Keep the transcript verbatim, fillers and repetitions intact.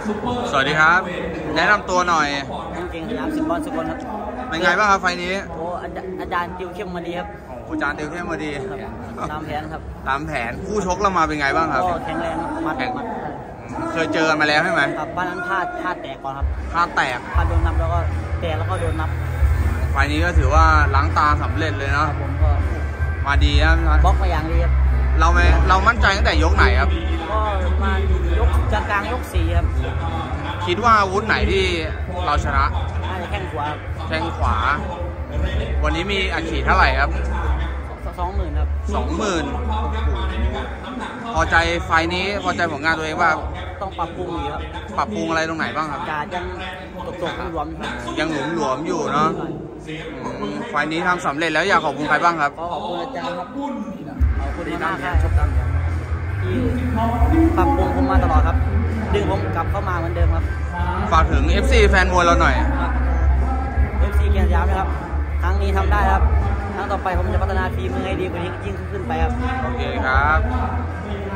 สวัสดีครับแนะนำตัวหน่อยผมเก่งสยามสิบบอลสกลครับเป็นไงบ้างครับไฟนี้โอ้อาจารย์ติวเข้มมาดีครับอาจารย์ติวเข้มมาดีตามแผนครับตามแผนคู่ชกเรามาเป็นไงบ้างครับก็แข็งแรงมัดมัดเคยเจอกันมาแล้วใช่ไหมครับบ้านนั้นพลาดพลาดแตกก่อนครับพลาดแตกพลาดโดนนับแล้วก็แตกแล้วก็โดนนับไฟนี้ก็ถือว่าล้างตาสำเร็จเลยเนาะผมก็มาดีนะบล็อกมาอย่างดีครับเราไม่เรามั่นใจตั้งแต่ยกไหนครับก็มายกกลางกลางยกสี่ครับคิดว่าอาวุธไหนที่เราชนะน่าจะแข้งขวาแข้งขวาวันนี้มีอัดฉีดเท่าไหร่ครับสองหมื่นครับสองหมื่นพอใจไฟนี้พอใจผลงานตัวเองว่าต้องปรับปรุงอีกครับปรับปรุงอะไรตรงไหนบ้างครับกาดยังตกตกหลวมยังหลวมหลวมอยู่เนาะไฟนี้ทำสำเร็จแล้วอยากขอบคุณใครบ้างครับขอบคุณอาจารย์ครับขอบคุณที่น่าชอบตั้งที่ปรับปรุงผมมาตลอดครับดึงผมกลับเข้ามาเหมือนเดิมครับฝากถึง เอฟ ซี แฟนมวยเราหน่อยเอฟ ซี เกียรติยามนะครับครั้งนี้ทำได้ครับครั้งต่อไปผมจะพัฒนาทีมมือให้ดีกว่านี้ยิ่งขึ้นไปครับโอเคครับ